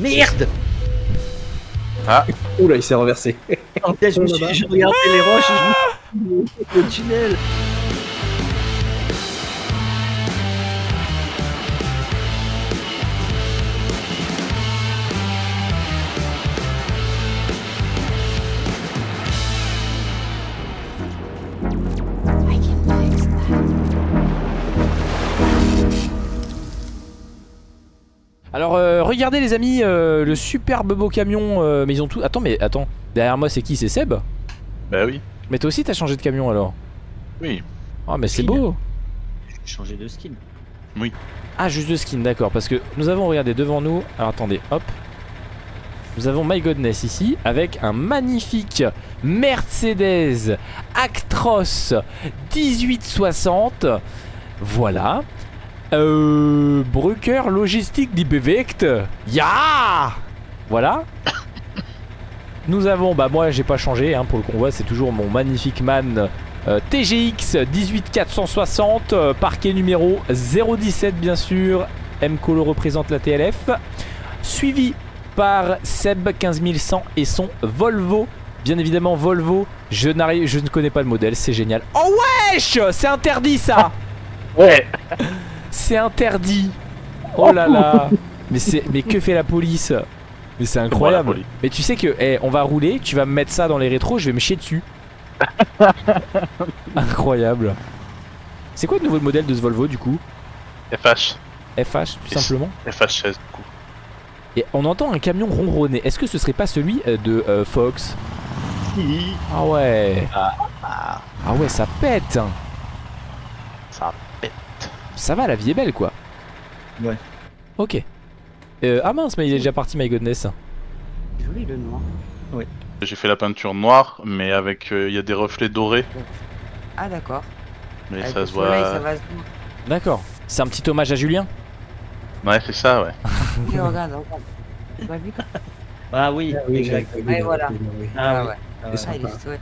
Merde. Ah. Oula, il s'est renversé. En fait, je regardais les roches et je me le tunnel. Alors regardez les amis, le superbe beau camion, mais ils ont tout... Attends, derrière moi c'est qui? C'est Seb? Bah oui. Mais toi aussi t'as changé de camion alors? Oui. Ah mais c'est beau. J'ai changé de skin. Oui. Ah juste de skin, d'accord, parce que nous avons, regardé devant nous, alors attendez, hop. Nous avons My Godness ici, avec un magnifique Mercedes Actros 1860. Voilà. Brücker Logistique die bewegt. Ya. Voilà. Nous avons, bah moi j'ai pas changé hein, pour le convoi, c'est toujours mon magnifique man TGX 18460, parquet numéro 017 bien sûr. M-Colo représente la TLF. Suivi par Seb 15100 et son Volvo. Bien évidemment Volvo, je ne connais pas le modèle, c'est génial. Oh wesh, c'est interdit ça. Ouais. C'est interdit. Oh là là. Mais que fait la police? Mais c'est incroyable. Bon, mais tu sais que on va rouler, tu vas me mettre ça dans les rétros, je vais me chier dessus. Incroyable. C'est quoi le nouveau modèle de ce Volvo du coup? FH. FH tout simplement. FH16 du coup. Et on entend un camion ronronner. Est-ce que ce serait pas celui de Fox? Ah ouais. Ah ouais, ça pète. Ça pète. Ça va, la vie est belle quoi. Ouais. Ok. Ah mince, mais il est déjà parti My Godness. Joli le noir. Oui. J'ai fait la peinture noire, mais avec il y a des reflets dorés. Ah d'accord. Mais Avec ça le se soleil, voit. ça va se voir. D'accord. C'est un petit hommage à Julien. Ouais, c'est ça, ouais. Oui, regarde, regarde. Tu m'as vu comme Ah oui, exact. Ouais, voilà. Ah ouais. ouais. Ah, il est chouette.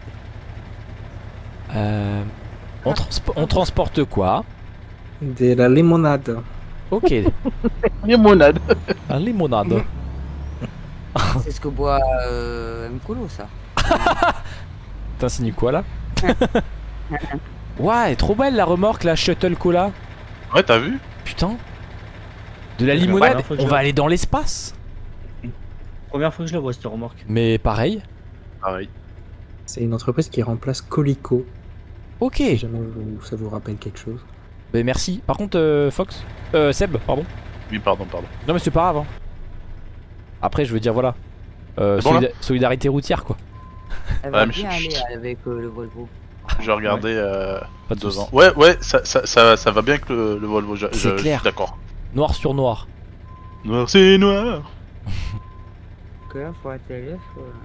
On transporte quoi? De la limonade. Ok. Limonade. Un limonade. C'est ce que boit Mkolo, ça. T'insinues quoi là? Ouais, elle est trop belle la remorque, la Shuttle Cola. Ouais, t'as vu? Putain. De la limonade, faut que on je- va aller dans l'espace. Première fois que je la vois cette remorque. Mais pareil. Pareil. C'est une entreprise qui remplace Colico. Ok. Si jamais ça vous rappelle quelque chose. Bah merci. Par contre, Fox. Seb, pardon. Oui, pardon. Non mais c'est pas grave. Hein. Après, je veux dire, voilà. C'est bon, là Solidarité routière quoi. Elle Ouais, va mais bien je- aller avec le Volvo. Je vais regarder Pas de soucis. devant. Ouais, ça va bien que le Volvo, je C'est clair. suis d'accord. Noir sur noir. Noir, c'est noir. Que là, faut atterrir,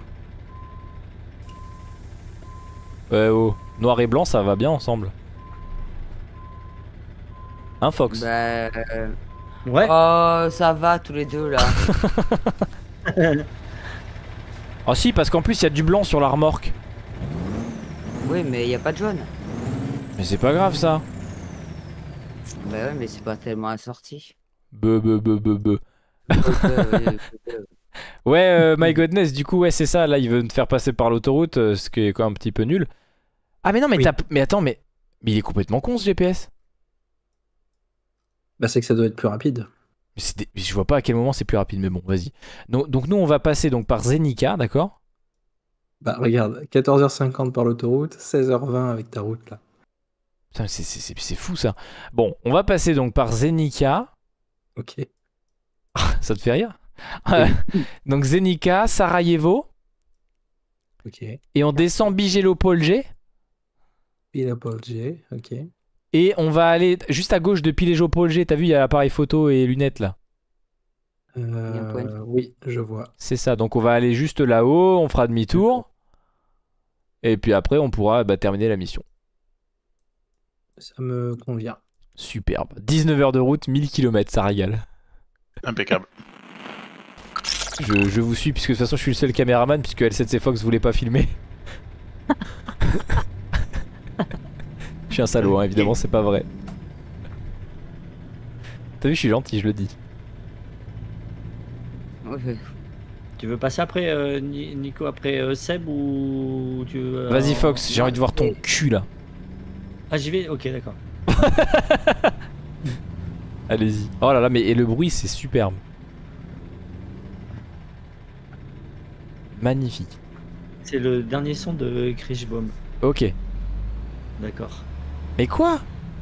Ouais, oh. Noir et blanc, ça va bien ensemble. Hein, Fox? Bah. Ouais. Oh, ça va tous les deux là. Ah si, parce qu'en plus, il y a du blanc sur la remorque. Oui, mais y a pas de jaune. Mais c'est pas grave ça. Bah ouais, mais c'est pas tellement assorti. Be. Donc, Ouais, My Godness, du coup, ouais, c'est ça. Là, il veut te faire passer par l'autoroute, ce qui est quand même un petit peu nul. Ah, mais non, mais Oui. mais attends, mais il est complètement con ce GPS. Bah, c'est que ça doit être plus rapide. Mais je vois pas à quel moment c'est plus rapide, mais bon, vas-y. Donc nous, on va passer donc par Zenica, d'accord? Bah, regarde, 14h50 par l'autoroute, 16h20 avec ta route là. Putain, c'est fou ça. Bon, on va passer donc par Zenica. Ok. Ça te fait rire? Donc Zenica, Sarajevo. Ok. Et on descend Bijelopoljje. Pilapolje, ok. Et on va aller juste à gauche de Bijelopoljje. T'as vu, il y a l'appareil photo et lunettes là. Oui, je vois. C'est ça, donc on va aller juste là-haut, on fera demi-tour. Et puis après, on pourra terminer la mission. Ça me convient. Superbe. 19 heures de route, 1000 km, ça régale. Impeccable. Je vous suis, puisque de toute façon, je suis le seul caméraman, puisque L7C Fox voulait pas filmer. Je suis un salaud, hein, évidemment, c'est pas vrai. T'as vu, je suis gentil, je le dis. ouais. Tu veux passer après Nico, après Seb ou tu veux, Vas-y Fox, j'ai envie de voir ton cul là. Ah j'y vais. Ok d'accord. Allez-y. Oh là là, mais et le bruit c'est superbe. Magnifique. C'est le dernier son de Krishbom. Ok. D'accord. Mais quoi?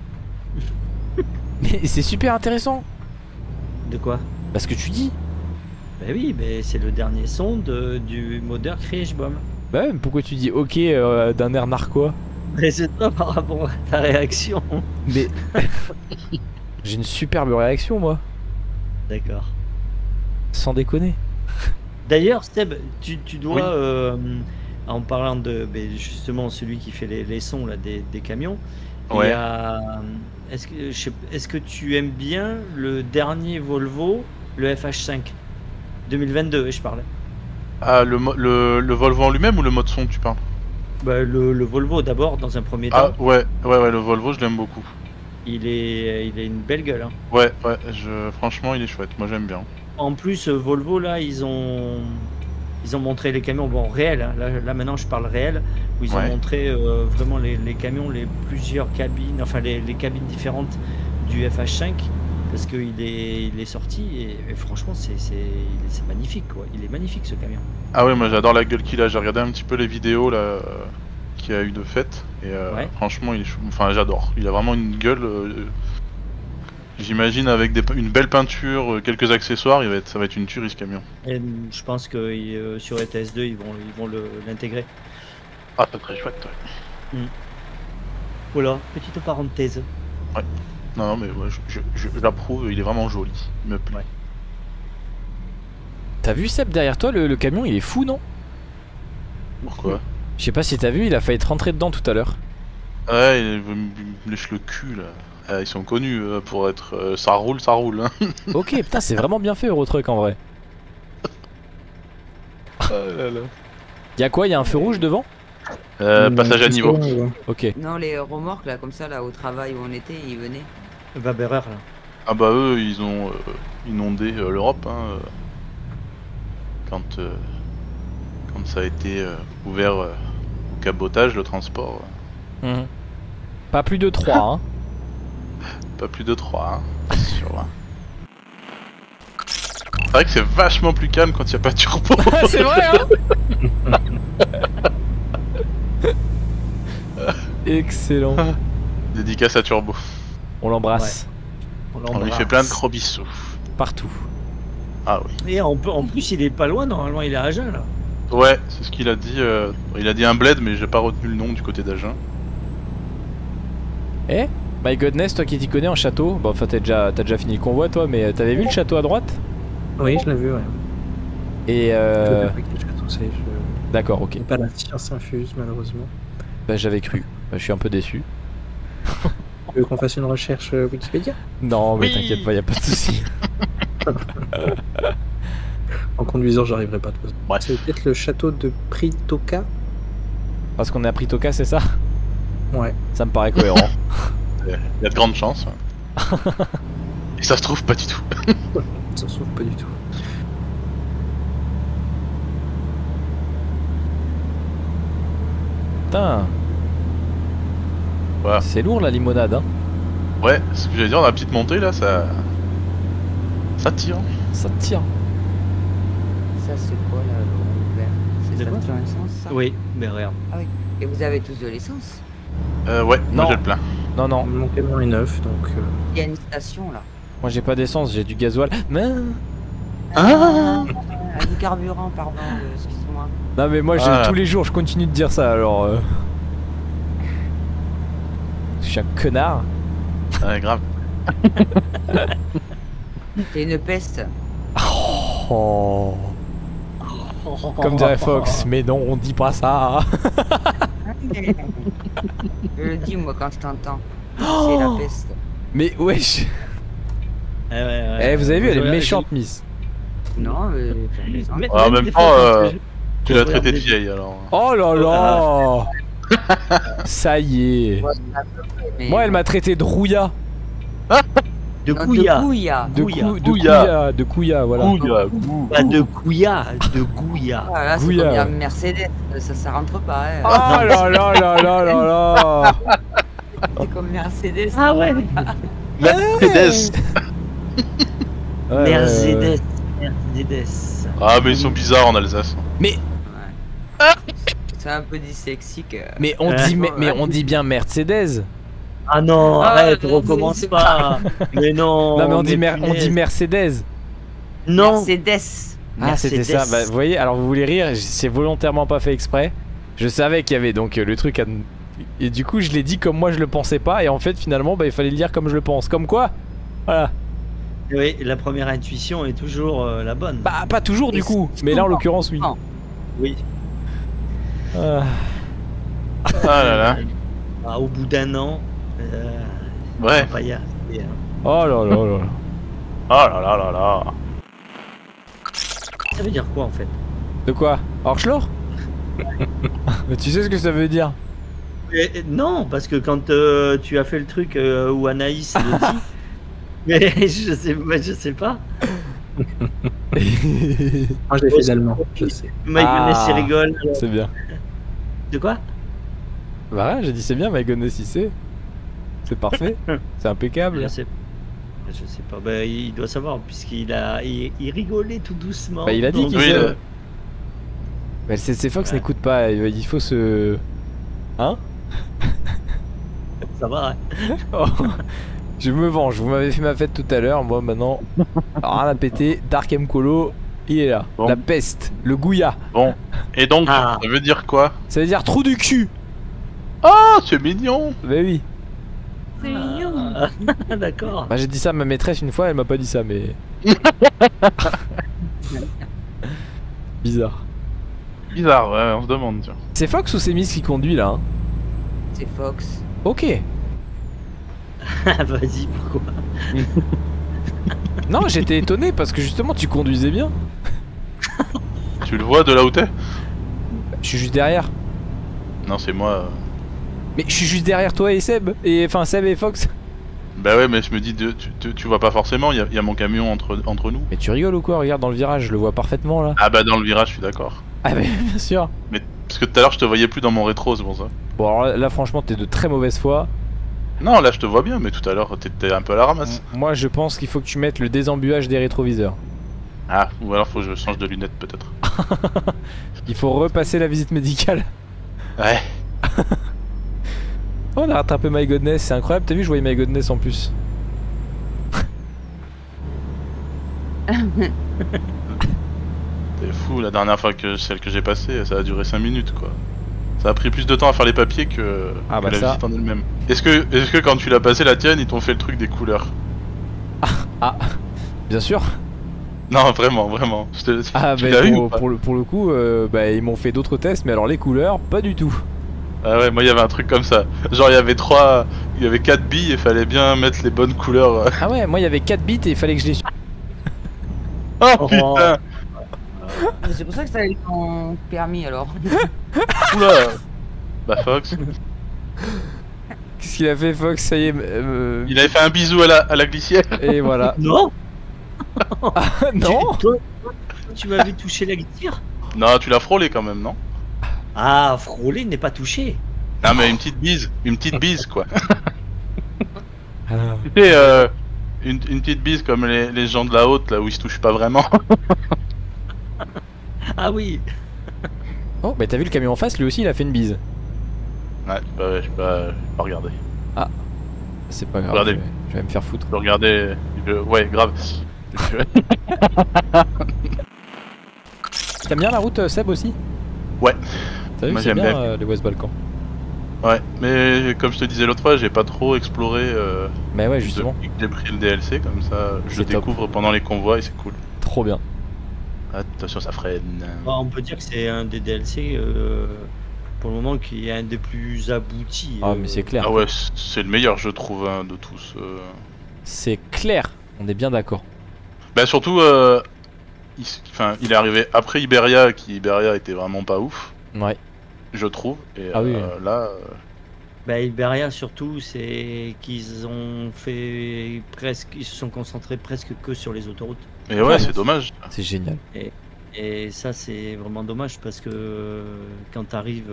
Mais c'est super intéressant. De quoi? Parce que tu dis. Bah oui, mais c'est le dernier son du modeur Krishbom. Bah ouais, mais pourquoi tu dis ok d'un air narquois? Mais c'est toi par rapport à ta réaction. Mais j'ai une superbe réaction moi. D'accord. Sans déconner. D'ailleurs, Seb, tu dois, en parlant de justement celui qui fait les sons là, des camions, Ouais. il y a, est-ce que tu aimes bien le dernier Volvo, le FH5 2022, je parlais. Ah, le Volvo en lui-même ou le mode son tu parles? Bah, le Volvo d'abord, dans un premier Ah temps. ouais, le Volvo je l'aime beaucoup. Il a une belle gueule. Hein. Ouais, franchement il est chouette, moi j'aime bien. En plus, Volvo, là, ils ont montré les camions, bon, réels, hein. Là maintenant je parle réel, où ils ont montré vraiment les camions, plusieurs cabines, enfin les cabines différentes du FH5, parce qu'il est sorti, et franchement, c'est magnifique, quoi. Il est magnifique, ce camion. Ah ouais, moi j'adore la gueule qu'il a, j'ai regardé un petit peu les vidéos là qu'il y a eu de fête, et franchement il est enfin j'adore, il a vraiment une gueule... J'imagine avec une belle peinture, quelques accessoires, ça va être une tuerie ce camion. Et je pense que sur ETS2 ils vont l'intégrer. Ah, c'est très chouette, ouais. Voilà, petite parenthèse. Ouais. Non, mais ouais, je l'approuve, il est vraiment joli. Il me plaît. Ouais. T'as vu Seb derrière toi, le camion il est fou non? Pourquoi? Je sais pas si t'as vu, il a failli te rentrer dedans tout à l'heure. Ouais, il me lèche le cul là. Ils sont connus pour être... ça roule, hein. Ok, putain c'est vraiment bien fait Eurotruck en vrai. Oh là là. Y'a quoi? Y'a un feu rouge devant? Passage à niveau. Ok. Non, les remorques là, comme ça, là, au travail où on était, ils venaient. Vaberer là. Ah bah eux, ils ont inondé l'Europe, hein, quand ça a été ouvert au cabotage, le transport. Mhm. Pas plus de 3 hein. Pas plus de 3, hein, c'est sûr. Hein. C'est vrai que c'est vachement plus calme quand il n'y a pas de turbo. C'est vrai hein. Excellent. Dédicace à Turbo. On l'embrasse. On lui fait plein de gros bisous. Partout. Ah oui. Et en plus il est pas loin, normalement il est à Agen là. Ouais, c'est ce qu'il a dit. Il a dit un bled, mais j'ai pas retenu le nom du côté d'Agen. Eh My Godness, toi qui t'y connais en château, bon enfin t'as déjà fini le convoi toi, mais t'avais vu le château à droite? Oui, je l'ai vu, ouais. Et D'accord, ok. J'ai pas la science infuse, malheureusement. Bah j'avais cru, bah, je suis un peu déçu. Tu veux qu'on fasse une recherche Wikipédia? Non mais Oui. t'inquiète pas, y a pas de soucis. En conduisant, j'arriverai pas de toute façon. Bref. C'est peut-être le château de Pritoka. Parce qu'on est à Pritoka, c'est ça? Ouais. Ça me paraît cohérent. Il y a de grandes chances. Ouais. Et ça se trouve pas du tout. Ça se trouve pas du tout. Putain, Voilà. c'est lourd la limonade hein. Ouais, ce que j'allais dire, dans la petite montée là, ça tire. Ça tire. Ça, c'est quoi là, le rond vert? C'est De quoi station essence, ça? Oui, mais regarde. Et vous avez tous de l'essence? Ouais, Non. moi j'ai le plein. Non non, Mon camion est neuf, donc... Il y a une station là. moi j'ai pas d'essence, j'ai du gasoil. Mais... Ah, du carburant, pardon, excuse-moi. Non mais moi Ah. tous les jours je continue de dire ça alors... Je suis un connard. Ouais, grave. T'es une peste. Oh. Comme dirait Fox, mais non on dit pas ça. Je le dis moi quand je t'entends. C'est la peste. Mais wesh. Ouais. Eh vous avez vu elle est méchante Miss. Non, mais... Mais- En même des temps, fois, tu l'as traité de vieille alors. Oh là là. Ça y est. Mais Moi elle m'a traité de rouilla. De Non, Gouya. Gouya. De Kouya, voilà. Pas de Gouya, de Gouya. Ah, là, c'est Gouya. comme la Mercedes, ça rentre pas. Hein. Oh là là là là là là. C'est comme Mercedes. Ah ouais. Mercedes. Ouais, Mercedes. Mercedes. Ah mais ils sont bizarres en Alsace. C'est un peu dyslexique. Mais on dit, mais on dit bien Mercedes. Ah non, Ah, arrête, non, recommence c'est pas. Mais non. Non mais on dit, punaise. on dit Mercedes. Non. Mercedes. Ah c'était ça, bah, vous voyez, alors vous voulez rire, c'est volontairement pas fait exprès. Je savais qu'il y avait donc le truc à... Et du coup je l'ai dit comme moi je le pensais pas, et en fait finalement bah, il fallait le dire comme je le pense. Comme quoi. Voilà. Oui, la première intuition est toujours la bonne. Bah pas toujours du Et coup, c'est mais là en souvent. l'occurrence oui. Non. Oui. Ah. Ah là là. Au bout d'un an, Ouais. pas y arriver, hein. Oh là là là là. Ah là là là là. Ça veut dire quoi en fait? De quoi? Orchlor? Mais tu sais ce que ça veut dire? Non, parce que quand tu as fait le truc où Anaïs le dit, mais je sais pas. Moi, je l'ai fait allemand, je sais. Maïgonès Ah. il rigole. C'est bien. De quoi? Bah ouais, j'ai dit c'est bien, My Goodness, il sait. C'est parfait. C'est impeccable. Je sais pas. Bah, il doit savoir puisqu'il il rigolait tout doucement. Bah il a dit Donc, qu'il Oui, sait. Bah, c'est Fox Ouais. n'écoute pas, il faut se... Hein? ça va. Oh. Je me venge, vous m'avez fait ma fête tout à l'heure, moi maintenant, rien à péter, Dark M Colo, il est là. Bon. La peste, le Gouya. Bon. Et donc, Ah. ça veut dire quoi? Ça veut dire trou du cul. Ah, c'est mignon. Bah oui. C'est mignon. Ah, d'accord. Bah j'ai dit ça à ma maîtresse une fois, elle m'a pas dit ça, mais... Bizarre. Bizarre, ouais, on se demande, tiens. C'est Fox ou c'est Miss qui conduit là hein? C'est Fox. Ok. Vas-y, pourquoi? Non, j'étais étonné parce que justement tu conduisais bien. Tu le vois de là où t'es? Je suis juste derrière. Non, c'est moi. Mais je suis juste derrière toi et Seb. Et enfin Seb et Fox. Bah ouais, mais je me dis, tu vois pas forcément, il y a mon camion entre nous. Mais tu rigoles ou quoi? Regarde dans le virage, je le vois parfaitement là. Ah bah dans le virage, je suis d'accord. Ah bah bien sûr. Mais parce que tout à l'heure, je te voyais plus dans mon rétro, c'est pour ça. Bon alors là franchement t'es de très mauvaise foi. Non, là, je te vois bien, mais tout à l'heure, t'étais un peu à la ramasse. Moi je pense qu'il faut que tu mettes le désembuage des rétroviseurs. Ah, ou alors faut que je change de lunettes, peut-être. Il faut repasser la visite médicale. Ouais. Oh, on a rattrapé My Godness, c'est incroyable, t'as vu, je voyais My Godness en plus. C'est fou, la dernière fois que celle que j'ai passée, ça a duré 5 minutes, quoi. Ça a pris plus de temps à faire les papiers que, Ah bah que la ça. visite en elle-même. Est-ce que quand tu l'as passée, la tienne, ils t'ont fait le truc des couleurs? Ah, bien sûr. Non, vraiment, vraiment. Ah Tu bah l'as eu ou pas? pour le coup, bah, ils m'ont fait d'autres tests, mais alors les couleurs, pas du tout. Ah ouais, moi il y avait un truc comme ça. Genre il y avait 4 billes et fallait bien mettre les bonnes couleurs. Ah ouais, moi il y avait 4 bits et il fallait que je les... Oh Oh. putain. C'est pour ça que ça a eu ton permis alors. Oula. Bah Fox. Qu'est-ce qu'il a fait Fox? Ça y est, Il avait fait un bisou à la glissière. et voilà. Non. Non. Toi, tu m'avais touché la glissière? Non, tu l'as frôlé quand même, non? Ah, frôler n'est pas touché. Non mais une petite bise quoi. Ah. Tu sais, une petite bise comme les gens de la haute là où ils se touchent pas vraiment. Ah oui. Oh, bah t'as vu le camion en face, lui aussi il a fait une bise. Ouais, j'ai pas regardé. C'est pas grave, Regardez. je vais me faire foutre. Je regardais. Ouais, grave. T'aimes bien la route Seb aussi? Ouais. T'as vu, Moi, c'est j'aime bien bien. les West Balkans. Ouais, mais comme je te disais l'autre fois, j'ai pas trop exploré. Mais ouais, justement, Depuis que j'ai pris le DLC, comme ça, je C'est top. découvre pendant les convois et c'est cool. trop bien. Attention, ça freine. Bah, on peut dire que c'est un des DLC pour le moment qui est un des plus aboutis. Ah, mais c'est clair. Ah ouais, c'est le meilleur, je trouve, hein, de tous. C'est clair, on est bien d'accord. Bah surtout, il est arrivé après Iberia, qui Iberia était vraiment pas ouf, Ouais. je trouve. Et Ah oui. là, Bah, Iberia surtout, c'est qu'ils ont fait presque, ils se sont concentrés presque que sur les autoroutes. Et ouais, c'est dommage. C'est génial. Et ça, c'est vraiment dommage parce que quand tu arrives,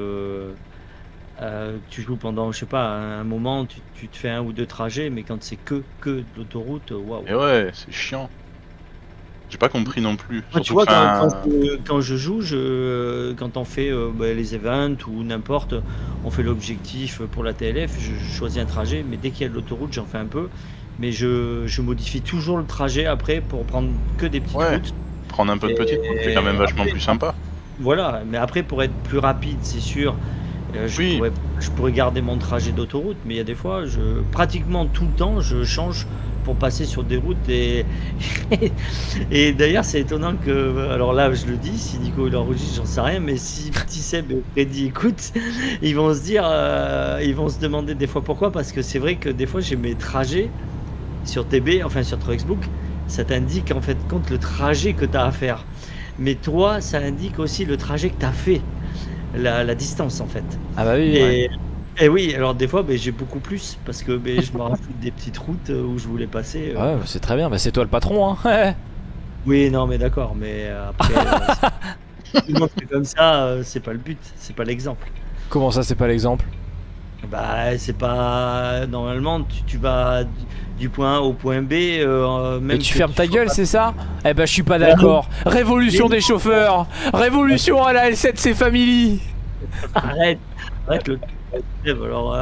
tu joues pendant, je sais pas, un moment, tu te fais 1 ou 2 trajets, mais quand c'est que d'autoroute, waouh. Et ouais, c'est chiant. J'ai pas compris non plus. Moi, tu vois, quand je joue, quand on fait les events ou n'importe, on fait l'objectif pour la TLF, je choisis un trajet, mais dès qu'il y a de l'autoroute, j'en fais un peu. Mais je modifie toujours le trajet après pour prendre que des petites routes. Prendre un peu de petites routes, c'est quand même vachement plus sympa. Voilà, mais après, pour être plus rapide, c'est sûr, je pourrais garder mon trajet d'autoroute, mais il y a des fois, pratiquement tout le temps, je change pour passer sur des routes et d'ailleurs c'est étonnant que, alors là je le dis, si Nico il enregistre j'en sais rien, mais si Petit Seb et Freddy écoutent, ils vont se dire, ils vont se demander des fois pourquoi, parce que c'est vrai que des fois j'ai mes trajets sur TB, enfin sur Trucksbook, ça t'indique en fait compte le trajet que tu as à faire, mais toi ça indique aussi le trajet que tu as fait, la distance en fait. Ah bah oui. Et oui, alors des fois j'ai beaucoup plus parce que je me rajoute des petites routes où je voulais passer. Ouais, c'est très bien, c'est toi le patron, hein. Oui, non, mais d'accord, mais après, tout le monde fait comme ça, c'est pas le but, c'est pas l'exemple. Comment ça, c'est pas l'exemple? Bah, c'est pas. Normalement, tu vas du point A au point B. Même et tu fermes ta gueule, c'est ça? Eh ben, je suis pas d'accord. Révolution des chauffeurs. Révolution à la L7C Family. Arrête le. Alors.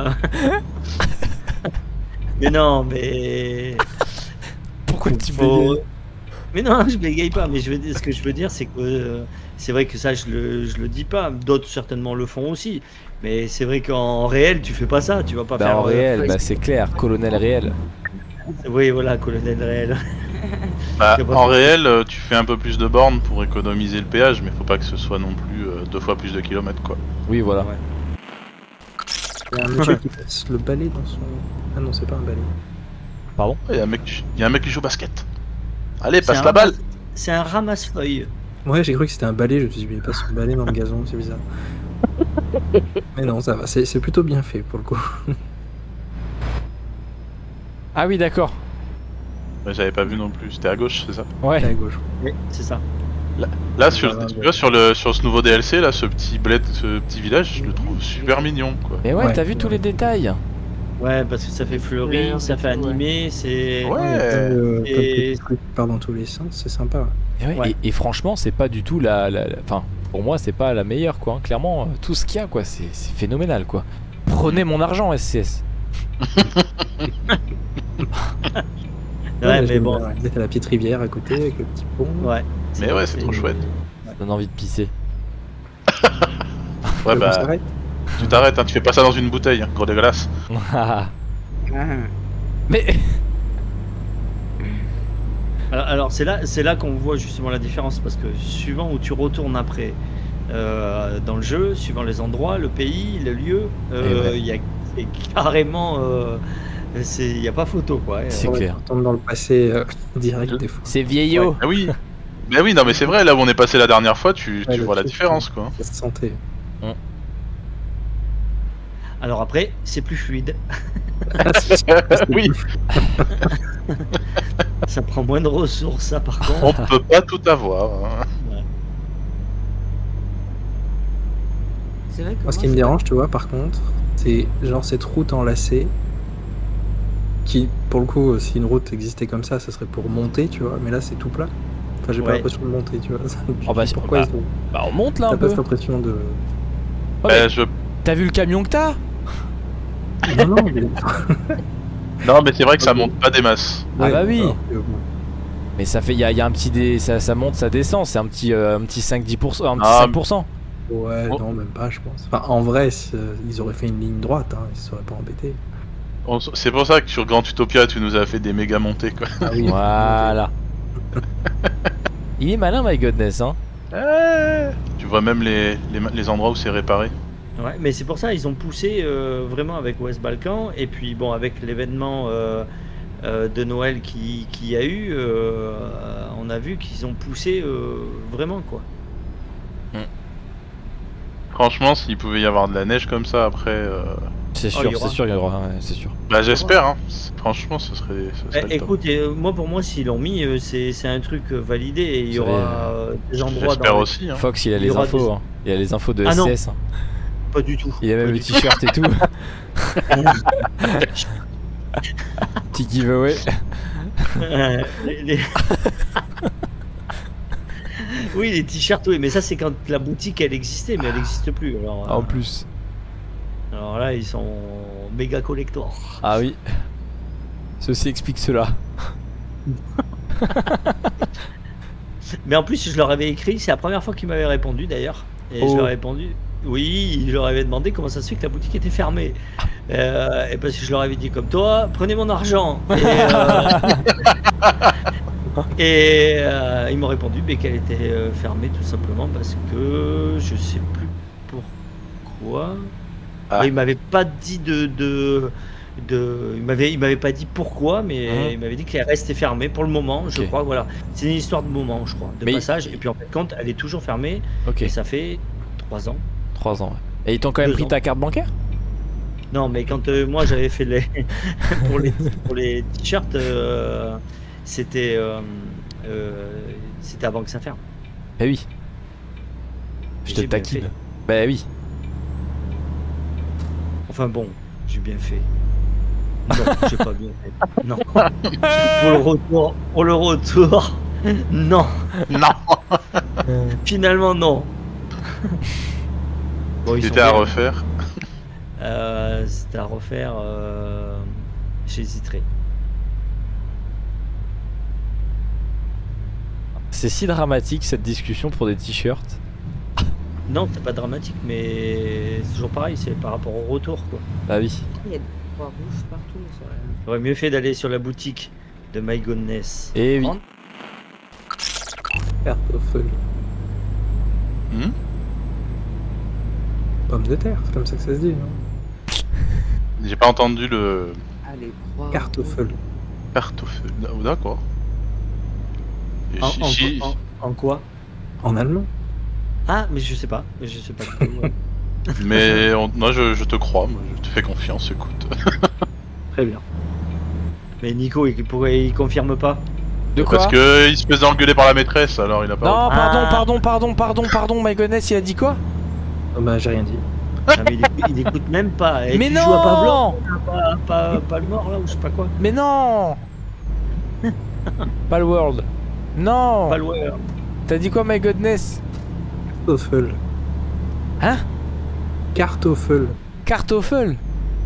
Mais non, mais. Pourquoi tu bégayes? Mais non, je bégaye pas. Mais ce que je veux dire, c'est que c'est vrai que ça, je le dis pas. D'autres certainement le font aussi. Mais c'est vrai qu'en réel, tu fais pas ça. Tu vas pas faire. En réel, c'est clair. Colonel réel. Oui, voilà, colonel réel. Bah, en réel, tu fais un peu plus de bornes pour économiser le péage, mais faut pas que ce soit non plus 2 fois plus de kilomètres, quoi. Oui, voilà. Ouais. Il y a un monsieur qui passe le balai dans son... Ah non, c'est pas un balai. Pardon? Il y a un mec qui joue au basket. Allez, passe la balle. C'est un ramasse-feuille. Ouais, j'ai cru que c'était un balai, je me suis dit, mais il passe son balai dans le gazon, c'est bizarre. Mais non, ça va, c'est plutôt bien fait pour le coup. Ah oui, d'accord. Ouais, j'avais pas vu non plus, c'était à gauche, c'est ça? Ouais. C'est à gauche. Oui, c'est ça. Là sur ce nouveau DLC, là, ce petit village, je le trouve super mignon, quoi. Mais ouais, t'as vu tous les détails? Ouais, parce que ça fait fleuri, ça fait animé, c'est... Ouais, et... trucs qui partent dans tous les sens, c'est sympa. Et franchement, c'est pas du tout Enfin, pour moi, c'est pas la meilleure, quoi. Clairement, tout ce qu'il y a, quoi, c'est phénoménal, quoi. Prenez mon argent, SCS. Ouais, mais bon. T'as la petite rivière à côté avec le petit pont. Ouais. Mais ouais, c'est trop chouette. Ça donne envie de pisser. Ouais, bah. Tu t'arrêtes, hein, tu fais pas ça dans une bouteille, hein, gros dégueulasse. Mais. Alors c'est là qu'on voit justement la différence, parce que suivant où tu retournes après dans le jeu, suivant les endroits, le pays, le lieu, il y a carrément. Il n'y a pas photo, quoi. C'est clair. On tombe dans le passé direct des fois. C'est vieillot. Ouais. Ah oui. Mais oui, non, mais c'est vrai, là où on est passé la dernière fois, tu vois la différence, quoi. Ça se sentait. Alors après, c'est plus fluide. Oui. Ça prend moins de ressources, ça, par contre. On peut pas tout avoir. Hein. Ouais. C'est vrai que moi, ce qui me dérange, tu vois, par contre, c'est genre cette route enlacée. Qui, pour le coup, si une route existait comme ça serait pour monter, tu vois, mais là c'est tout plat. Enfin, j'ai pas l'impression de monter, tu vois. Pourquoi ils ont... Bah, on monte là un peu. T'as pas cette impression de. T'as vu le camion que t'as? Non, mais... non, mais c'est vrai que ça monte pas des masses. Ah bah oui. Mais ça fait, y a un petit ça monte, ça descend, c'est un petit 5-10%, un petit 5%. Ouais, non, même pas, je pense. Enfin, en vrai, ils auraient fait une ligne droite, hein, ils se seraient pas embêtés. C'est pour ça que sur Grand Utopia, tu nous as fait des méga montées, quoi. Ah oui. Voilà. Il est malin, My Godness, hein. Tu vois même les endroits où c'est réparé. Ouais, mais c'est pour ça ils ont poussé vraiment avec West Balkan, et puis bon, avec l'événement de Noël qui y a eu, on a vu qu'ils ont poussé vraiment, quoi. Franchement, s'il pouvait y avoir de la neige comme ça après... c'est sûr, c'est sûr, il y aura, ouais, c'est sûr. Bah j'espère, hein. Franchement, ce serait le top. Écoute, moi pour moi, s'ils l'ont mis, c'est un truc validé et il y aura des endroits J'espère aussi, hein. Fox, il a les infos, hein. Il a les infos de SCS. Hein. Pas du tout. Il a même le t-shirt et tout. Petit giveaway. Oui, les t-shirts, oui, mais ça c'est quand la boutique elle existait, mais elle n'existe plus. Alors, en plus. Alors là, ils sont méga collector. Ah oui. Ceci explique cela. Mais en plus, je leur avais écrit, c'est la première fois qu'ils m'avaient répondu d'ailleurs. Et je leur ai répondu, oui, je leur avais demandé comment ça se fait que la boutique était fermée. Et parce que je leur avais dit comme toi, prenez mon argent. Et ils m'ont répondu qu'elle était fermée tout simplement parce que je sais plus pourquoi. Ah. Il m'avait pas dit il m'avait pas dit pourquoi, mais il m'avait dit qu'elle restait fermée pour le moment, je crois. Voilà, c'est une histoire de moment, je crois, de passage. Et puis en fait, compte, elle est toujours fermée. Et ça fait 3 ans. 3 ans. Ouais. Et ils t'ont quand même pris ta carte bancaire? Non, mais quand moi j'avais fait pour les t-shirts, c'était avant que ça ferme. Bah oui. Je te taquine. Bah oui. Enfin bon, j'ai bien fait. Non, j'ai pas bien fait. Non. Pour le retour, non. Non. Finalement, non. Bon, c'était à refaire. C'était à refaire. J'hésiterai. C'est si dramatique cette discussion pour des t-shirts. Non, c'est pas dramatique, mais c'est toujours pareil, c'est par rapport au retour, quoi. Bah oui. Il y a des poids rouges partout. J'aurais mieux fait d'aller sur la boutique de My Goodness. Et oui. Kartoffel. Pomme de terre, c'est comme ça que ça se dit, non? J'ai pas entendu le... Kartoffel. Kartoffel, d'accord. En quoi? En allemand. Ah, mais je sais pas. Je sais pas. Mais moi je te crois, moi, je te fais confiance, écoute. Très bien. Mais Nico, il confirme pas? De quoi? Parce que il se faisait engueuler par la maîtresse, alors il a pas... Non, pardon, My Goodness, il a dit quoi? Bah j'ai rien dit. Ah, mais il écoute même pas. Et mais non, joue à pas le mort là, ou je sais pas quoi. Mais non. Pas le world. Non. Pas le world. T'as dit quoi, My Goodness? Kartoffel. Hein? Kartoffel. Kartoffel.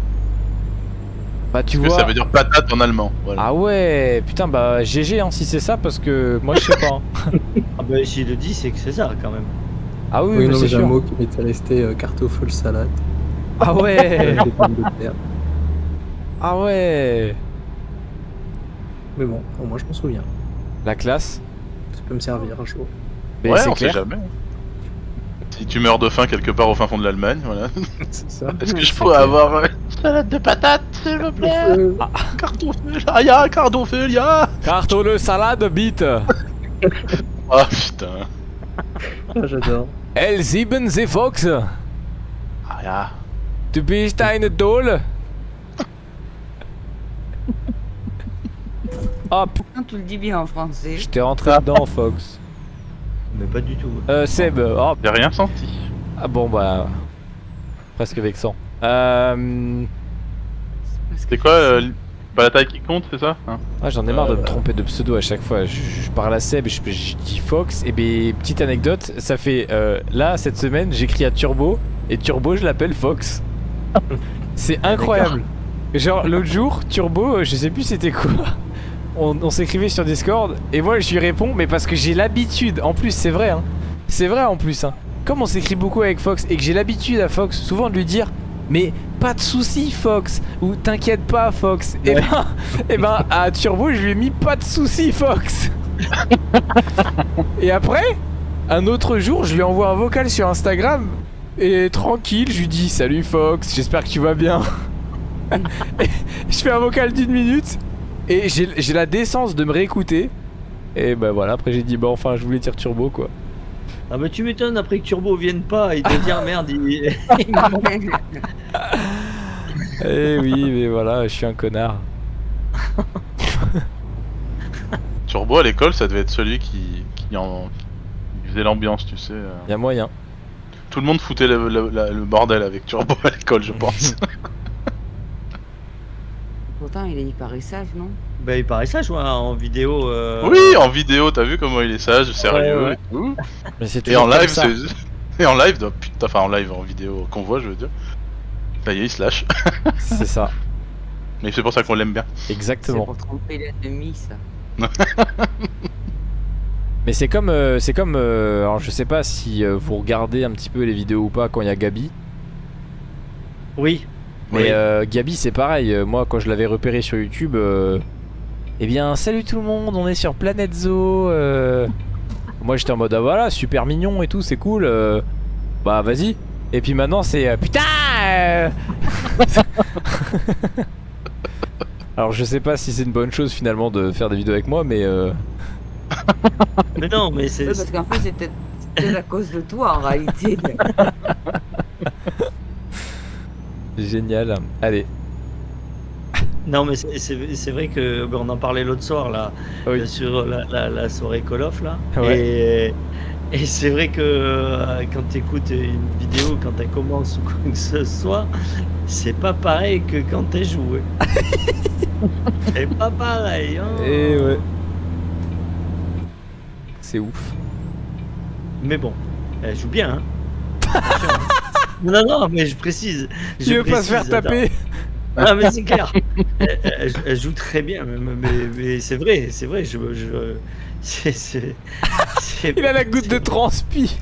Bah tu vois. vois. Ça veut dire patate en allemand. Voilà. Ah ouais, putain, bah GG hein, si c'est ça, parce que moi je sais pas. Ah bah s'il le dit, c'est que c'est ça quand même. Ah oui, non, c'est sûr. Un mot qui m'était resté Kartoffel salade. Ah ouais. Ah ouais. Mais bon, au moins je m'en souviens. La classe. Ça peut me servir un jour. Mais ouais, on sait jamais. Si tu meurs de faim quelque part au fin fond de l'Allemagne, voilà. C'est ça. Est-ce que je pourrais avoir une salade de patates, s'il vous plaît? Kartoffel, ah ya, Kartoffel, ya. Kartoffel salade bite. Ah putain. J'adore. L7 the Fox. Ah ja. Du bist eine Dolle. Hop. Tu le dis bien en français. Je t'ai rentré dedans, Fox. Mais pas du tout. Seb, hop. J'ai rien senti. Ah bon, bah. Presque vexant. C'est quoi pas la taille qui compte, c'est ça hein? Ah, j'en ai marre de me tromper de pseudo à chaque fois. Je parle à Seb et je dis Fox. Et ben, petite anecdote, ça fait là, cette semaine, j'écris à Turbo. Et Turbo, je l'appelle Fox. C'est incroyable. Genre, l'autre jour, Turbo, je sais plus c'était quoi. On s'écrivait sur Discord et moi je lui réponds, mais parce que j'ai l'habitude, en plus c'est vrai hein, c'est vrai en plus hein. Comme on s'écrit beaucoup avec Fox et que j'ai l'habitude à Fox souvent de lui dire mais pas de soucis Fox, ou t'inquiète pas Fox, ouais. et ben à Turbo je lui ai mis pas de soucis Fox. Et après, un autre jour je lui envoie un vocal sur Instagram et tranquille je lui dis salut Fox, j'espère que tu vas bien. Je fais un vocal d'1 minute. Et j'ai la décence de me réécouter. Et bah voilà, après j'ai dit bah enfin je voulais dire Turbo quoi. Ah bah tu m'étonnes après que Turbo vienne pas et te dire merde Eh oui, mais voilà, je suis un connard. Turbo à l'école, ça devait être celui qui faisait l'ambiance, tu sais. Y a moyen. Tout le monde foutait le bordel avec Turbo à l'école, je pense. Pourtant, il paraît sage, non? Bah, il paraît sage, ouais, en vidéo. Oui, en vidéo, t'as vu comment il est sage, sérieux Ouais. et tout. Mais c'est Et en toujours comme live, ça. et en live, putain, enfin en live, en vidéo qu'on voit, je veux dire. Ça y est, il se lâche. C'est ça, Mais c'est pour ça qu'on l'aime bien. C'est exactement. pour tromper l'ennemi, ça. Mais c'est comme, alors je sais pas si vous regardez un petit peu les vidéos ou pas quand il y a Gabi. Oui. Mais Gabi c'est pareil, moi quand je l'avais repéré sur YouTube, eh bien salut tout le monde, on est sur Planète Zoo. Moi j'étais en mode ah voilà super mignon et tout, c'est cool. Bah vas-y. Et puis maintenant c'est putain. Alors je sais pas si c'est une bonne chose finalement de faire des vidéos avec moi, mais Mais non, mais c'est. Ouais, parce qu'en fait, c'est peut-être à cause de toi, en réalité. génial. Allez. Non, mais c'est vrai que bah, on en parlait l'autre soir là, Oui. sur la soirée Call of là. Ouais. Et c'est vrai que quand tu écoutes une vidéo, quand elle commence ou quoi que ce soit, c'est pas pareil que quand t'es joué. C'est pas pareil. Hein. Et ouais. C'est ouf. Mais bon, elle joue bien. Hein. Attention, hein. Non, mais je précise. Tu veux pas se faire attends. taper? Ah, mais c'est clair. Elle joue très bien, mais c'est vrai, c'est Il a la goutte de transpi.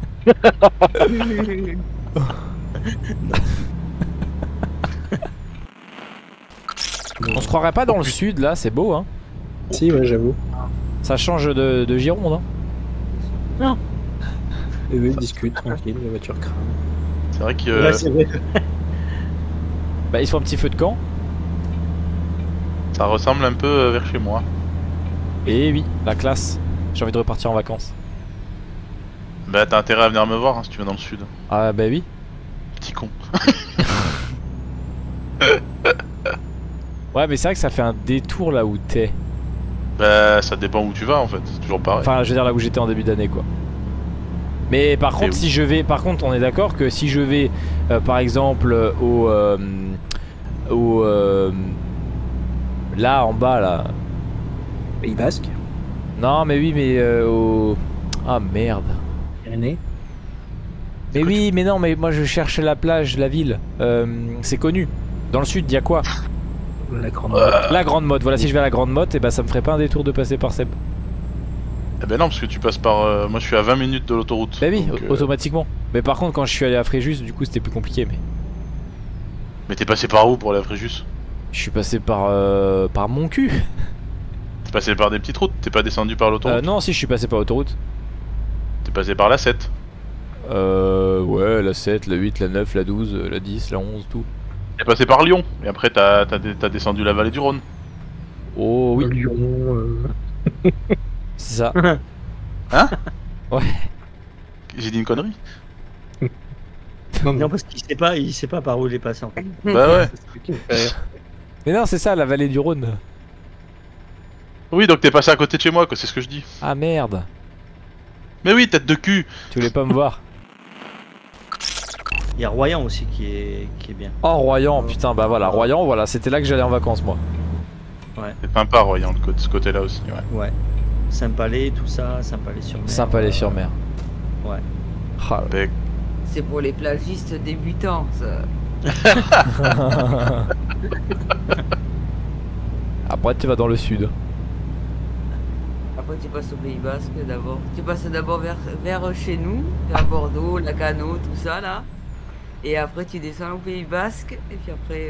On se croirait pas dans le sud là, c'est beau hein. Si, ouais, j'avoue. Ça change de Gironde hein. Et eux, ils discutent tranquille, la voiture crame. C'est vrai que Ouais, c'est vrai. Bah ils font un petit feu de camp. ça ressemble un peu vers chez moi. Et oui, la classe. J'ai envie de repartir en vacances. Bah t'as intérêt à venir me voir hein, si tu viens dans le sud. Ah bah oui. Petit con. Ouais mais c'est vrai que ça fait un détour là où t'es. Bah ça dépend où tu vas en fait, c'est toujours pareil. Enfin je veux dire là où j'étais en début d'année quoi. Mais par contre où si je vais, par contre on est d'accord que si je vais par exemple au là en bas là. Pays Basque, Non mais oui mais au... Ah merde. Pyrénées. Mais oui mais non mais moi je cherche la plage, la ville. C'est connu. Dans le sud il y a quoi? La grande. La Grande Motte, voilà si je vais à la Grande Motte et bah ça me ferait pas un détour de passer par Seb. Eh ben non parce que tu passes par... moi je suis à 20 minutes de l'autoroute. Bah oui, donc, automatiquement. Mais par contre quand je suis allé à Fréjus du coup c'était plus compliqué Mais t'es passé par où pour aller à Fréjus? je suis passé par mon cul. T'es passé par des petites routes, t'es pas descendu par l'autoroute? Non si je suis passé par l'autoroute. T'es passé par la 7. Ouais la 7, la 8, la 9, la 12, la 10, la 11, tout. T'es passé par Lyon, et après t'as descendu la vallée du Rhône. Oh oui, Lyon. c'est ça. Hein? Ouais. J'ai dit une connerie? Non, parce qu'il sait pas par où il est passé en fait. Bah ouais. Mais non c'est ça la vallée du Rhône. Oui donc t'es passé à côté de chez moi quoi, c'est ce que je dis. Ah merde. Mais oui, tête de cul. Tu voulais pas me voir. Il y a Royan aussi qui est bien. Oh Royan, putain bah voilà, Royan voilà, c'était là que j'allais en vacances moi. C'est sympa Royan, ce côté-là aussi, ouais. Ouais. Saint-Palais, tout ça, Saint-Palais-sur-Mer. Saint-Palais-sur-Mer. Ouais. Ah, Avec... C'est pour les plagistes débutants, ça. Après tu vas dans le sud. Après, tu passes au Pays Basque d'abord. Tu passes d'abord vers chez nous, vers Bordeaux, Lacano, tout ça là. Et après, tu descends au Pays Basque. Et puis après.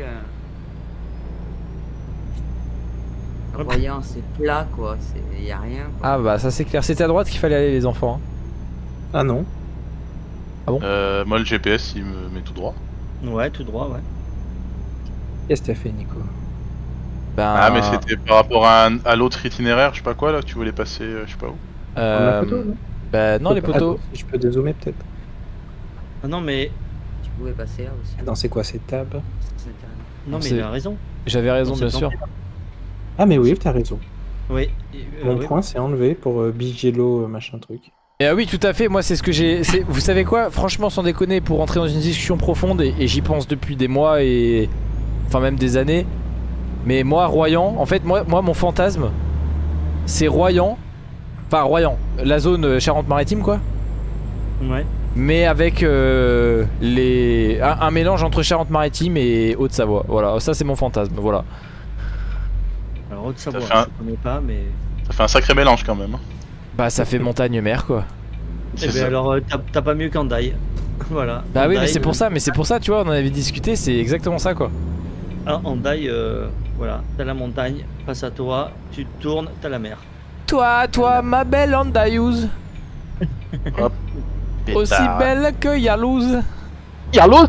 Royan, c'est plat quoi. Il n'y a rien. Quoi. Ah bah ça c'est clair, c'était à droite qu'il fallait aller les enfants. Ah non. moi le GPS il me met tout droit. Ouais, tout droit, ouais. Qu'est-ce que t'as fait, Nico? Ben, Ah mais c'était par rapport à l'autre itinéraire, je sais pas quoi là, que tu voulais passer, je sais pas où. La photo, non bah non les poteaux. Attends, si je peux dézoomer peut-être. Ah non, mais Tu pouvais passer là aussi. Attends, c'est quoi ces tabs? Non, mais il a raison. J'avais raison, bien sûr. Ah, mais oui, t'as raison. Oui. Mon oui. point, c'est enlevé pour Bigello, machin truc. Et oui, tout à fait. Moi, c'est ce que j'ai. Vous savez quoi? Franchement, sans déconner, pour rentrer dans une discussion profonde, et j'y pense depuis des mois et. Enfin, même des années. Mais moi, Royan, en fait, moi mon fantasme, c'est Royan. Enfin, Royan, la zone Charente-Maritime, quoi. Ouais. Mais avec un mélange entre Charente-Maritime et Haute-Savoie. Voilà, ça c'est mon fantasme, voilà. Alors Haute-Savoie, Ça fait je connais pas, mais... Ça fait un sacré mélange quand même. Bah ça fait montagne-mer, quoi. Eh ben alors, t'as pas mieux qu'Andaille. Voilà. Bah oui, mais Hendaye, c'est pour ça, tu vois, on en avait discuté, c'est exactement ça, quoi. Ah, Hendaye, voilà, t'as la montagne, face à toi, tu te tournes, t'as la mer. Toi, ma belle Handayouse. Hop. Aussi belle que Yalouse. Yalouse.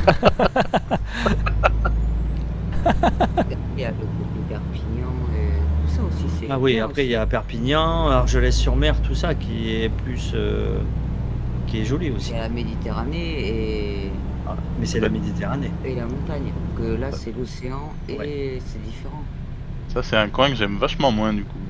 Il y a le côté Perpignan et tout ça aussi. C'est Ah oui, bien après il aussi. y a Perpignan, Argelès-sur-Mer, tout ça qui est plus... qui est joli aussi. C'est la Méditerranée Mais c'est la Méditerranée. et la montagne. Donc là, c'est l'océan et Ouais. c'est différent. Ça c'est un coin que j'aime vachement moins du coup.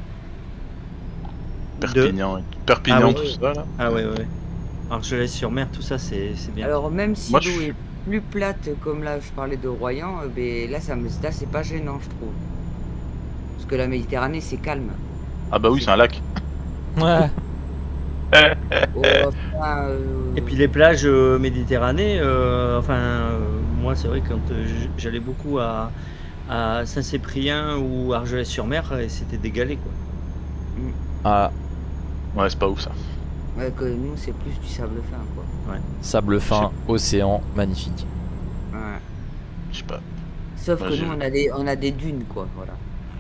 Perpignan, Perpignan Ah oui. tout ça là. Ah ouais. Argelès-sur-Mer, tout ça, c'est bien. Alors même si Moi, l'eau je- est plus plate, comme là je parlais de Royan, ben, là c'est pas gênant, je trouve. Parce que la Méditerranée c'est calme. Ah bah oui c'est un lac. Ouais. Oh, enfin, Et puis les plages Méditerranée, moi c'est vrai que quand j'allais beaucoup à Saint-Cyprien ou Argelès-sur-Mer, et c'était des galets quoi. Ah, Ouais c'est pas ouf ça. ouais, que nous c'est plus du sable fin quoi. sable fin, océan, magnifique. Ouais. Je sais pas. Sauf Ouais, que j'ai- nous on a des dunes quoi, voilà.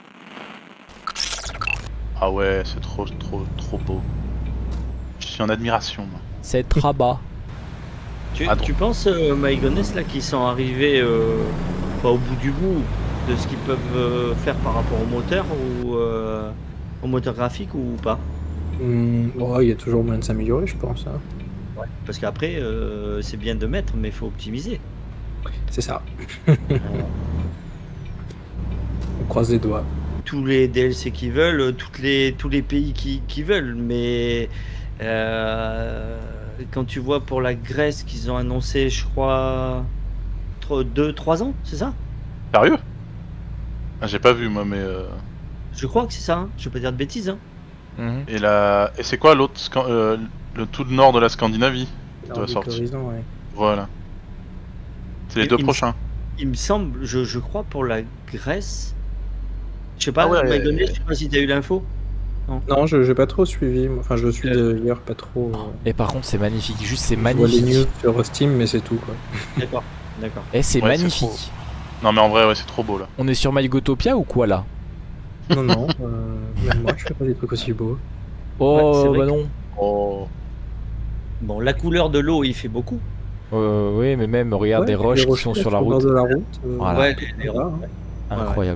Ah ouais c'est trop beau. Je suis en admiration moi. C'est Rabat. Tu penses, Maïgonès, là, qu'ils sont arrivés pas au bout du bout de ce qu'ils peuvent faire par rapport au moteur ou au moteur graphique ou pas? Oh, il y a toujours moyen de s'améliorer, je pense. Hein. Parce qu'après, c'est bien de mettre, mais il faut optimiser. C'est ça. On croise les doigts. Tous les DLC qui veulent, tous les pays qui veulent, mais quand tu vois pour la Grèce qu'ils ont annoncé, je crois, 2-3 ans, c'est ça? Sérieux? Ah, j'ai pas vu moi mais Je crois que c'est ça, hein. Je vais pas dire de bêtises. Hein. Mhm. et c'est quoi l'autre le tout nord de la Scandinavie qui doit Nordic sortir. Horizon, ouais. Voilà. C'est les Et deux il me- prochains. Il me semble, je crois pour la Grèce. Je sais pas, Ah ouais, Maïgonnet, je sais pas si t'as eu l'info. Non, je j'ai pas trop suivi. Enfin, je suis d'ailleurs pas trop. Et par contre, c'est magnifique, juste c'est Je vois les magnifique. news sur Steam, mais c'est tout quoi. D'accord. Et c'est Ouais, c'est magnifique. trop. Non mais en vrai ouais c'est trop beau là. On est sur MyGotopia ou quoi là? Non, non, même moi je fais pas des trucs aussi beaux. Oh, c'est vrai bah que- non. Oh. Bon, la couleur de l'eau, il fait beaucoup. Oui, mais même, regarde Ouais, des roches les qui sont sur la au bord route. de la route. Voilà. Ouais, les voilà, hein. Incroyable.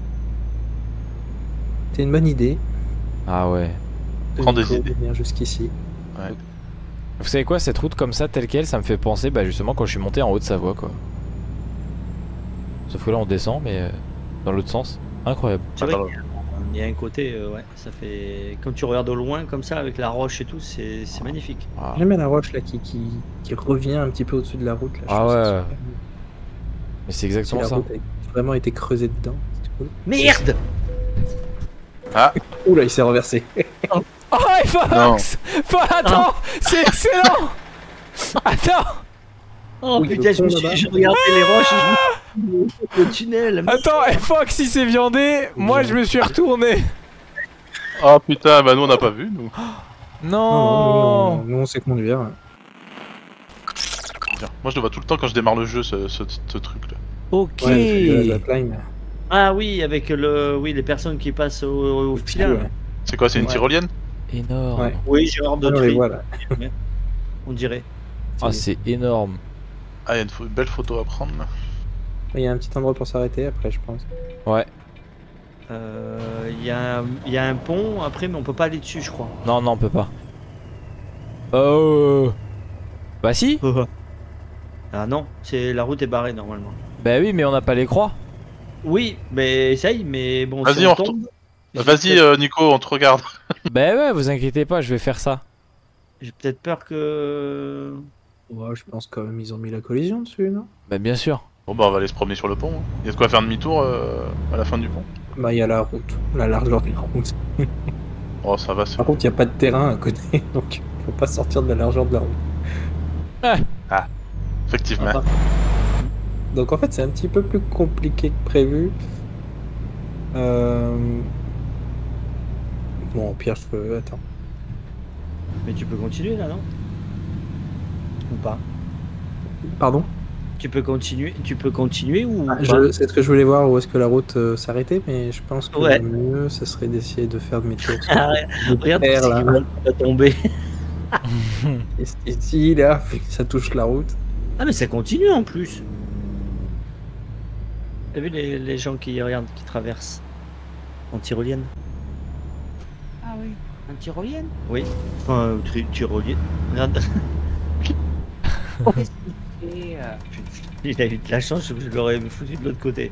C'est une bonne idée. Ah ouais. Prends des Nico de idées. venir jusqu'ici. Vous savez quoi, cette route comme ça, telle quelle, ça me fait penser bah, justement quand je suis monté en Haute-Savoie, quoi. Sauf que là, on descend, mais dans l'autre sens. Incroyable. C'est vrai Attends, qu'il y a un côté, ouais, ça fait. Quand tu regardes au loin comme ça avec la roche et tout, c'est magnifique. Ah, J'aime bien la roche là qui revient un petit peu au-dessus de la route. Là. Je Ah trouve ça ouais. super. mais c'est Si exactement la ça. route a vraiment été creusée dedans. C'est cool. Merde! Oula, il s'est renversé. Oh, et Fox Attends, c'est excellent. Attends, Oh Oui, putain, le je me pont suis là-bas. je regardais les roches et je me le tunnel. attends, et Fox il s'est viandé, moi je me suis retourné. Oh putain bah nous on n'a pas vu nous. Non, Nous on sait conduire. Moi je le vois tout le temps quand je démarre le jeu ce truc là. Ok. Ouais, la zipline. Ah oui, avec les personnes qui passent au filin. Ouais. C'est quoi c'est une Ouais. tyrolienne? Énorme. Ouais. Oui, genre de Ah, on les tri, voit là. on dirait. Ah, c'est énorme. Ah il y a une belle photo à prendre là. Il y a un petit endroit pour s'arrêter après, je pense. Ouais. Il y a un pont après, mais on peut pas aller dessus, je crois. Non, non, on peut pas. Bah si. Ah non, la route est barrée normalement. Bah oui, mais on n'a pas les croix. Oui, mais essaye, mais bon. Vas-y, si on tombe, Vas-y, Nico, on te regarde. Bah ouais, vous inquiétez pas, je vais faire ça. j'ai peut-être peur que. Ouais, je pense quand même ils ont mis la collision dessus, non? Bah bien sûr. Bon bah on va aller se promener sur le pont. Hein. Il y a de quoi faire demi-tour à la fin du pont. Bah il y a la route, la largeur de la route. Oh ça va, c'est... Par contre, il n'y a pas de terrain à côté, donc faut pas sortir de la largeur de la route. Effectivement. Ah. Donc en fait, c'est un petit peu plus compliqué que prévu. Bon, au pire, je peux... Attends. Mais tu peux continuer là, non? Ou pas? Pardon? Tu peux continuer ou pas? C'est ce que je voulais voir où est-ce que la route s'arrêtait, mais je pense que Ouais. le mieux, ce serait d'essayer de faire demi-tour. Regarde, terre, là. va tomber. Ici, là, ça touche la route. Ah mais ça continue en plus. T'as vu les gens qui regardent, qui traversent en tyrolienne? Ah oui. Un tyrolienne? Oui. Enfin, tyrolienne. Regarde. Qu'est-ce qu'il fait Il a eu de la chance, je l'aurais foutu de l'autre côté.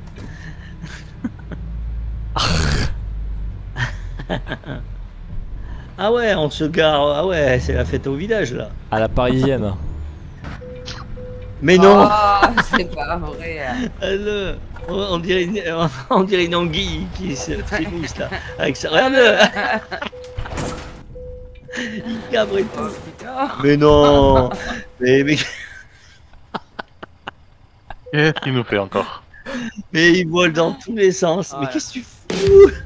Ah ouais, on se gare. Ah ouais, c'est la fête au village là. À la parisienne. Mais non. Oh, c'est pas vrai. On dirait une anguille qui se trimousse là. Avec ça. Regarde-le. Il cabre et tout. Oh putain. Mais non. Mais Qu'est-ce qu'il nous fait encore? il vole dans tous les sens. Oh mais là. qu'est-ce que tu fous?